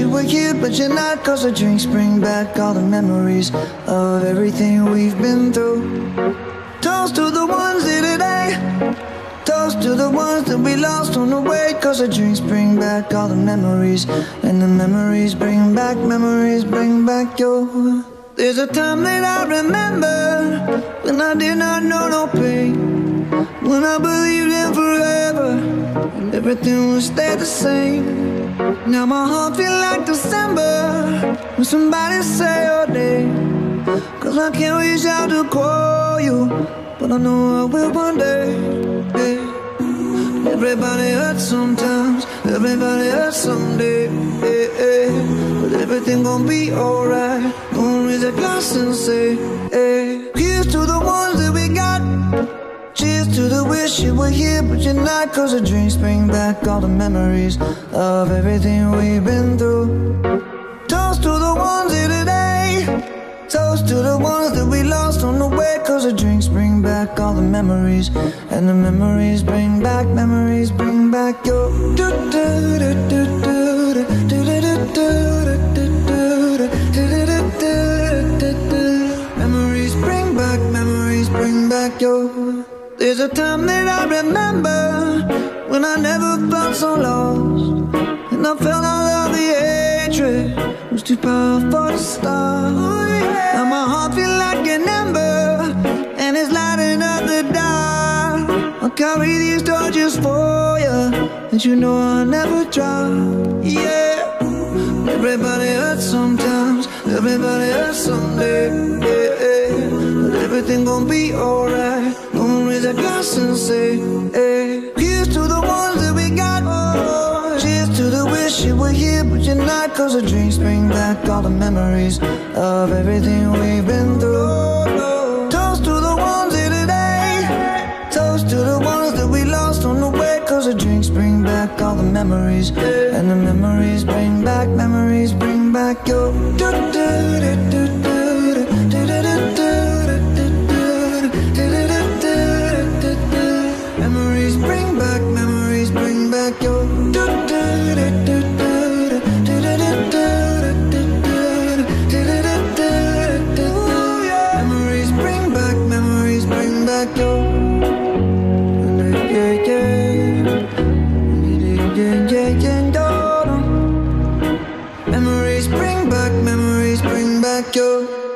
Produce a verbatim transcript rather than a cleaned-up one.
you were here, but you're not. Cause the drinks bring back all the memories of everything we've been through. Toast to the ones here today. Toast to the ones that we lost on the way. Cause the drinks bring back all the memories, and the memories bring back, memories bring back your. There's a time that I remember when I did not know no pain, when I believed in forever and everything would stay the same. Now my heart feel like December when somebody say your name. Cause I can't reach out to call you, but I know I will one day, yeah. Everybody hurts sometimes, everybody hurts someday, yeah, yeah. But everything gon' be alright. Gonna raise a glass and say, hey. Here's to the ones that we got. Cheers to the wish you were here, but you're not. Cause the drinks bring back all the memories of everything we've been through. Toast to the ones here today. Toast to the ones that we lost on the way. Cause the drinks bring back all the memories, and the memories bring back, memories bring back your. Memories bring back, memories bring back your. There's a time that I remember when I never felt so lost, and I felt all of the hatred was too powerful to stop. Now my heart feel like an ember, and it's lighting up the dark. I'll carry these torches for you, and you know I'll never drop. Yeah. Everybody hurts sometimes, everybody hurts someday, yeah, yeah. But everything gon' be alright. Gonna raise a glass and say, hey. Here's to the ones that we got. Oh, cheers to the wish you were here, but you're not. Cause the drinks bring back all the memories of everything we've been through. Toast to the ones here today. Toast to the ones that we lost on the way. Cause the drinks bring back all the memories, and the memories bring back, memories bring back your. Memories bring back, memories bring back your. Memories bring back, memories bring back your. Yeah, yeah, yeah, yeah, yeah. Memories bring back, memories bring back your.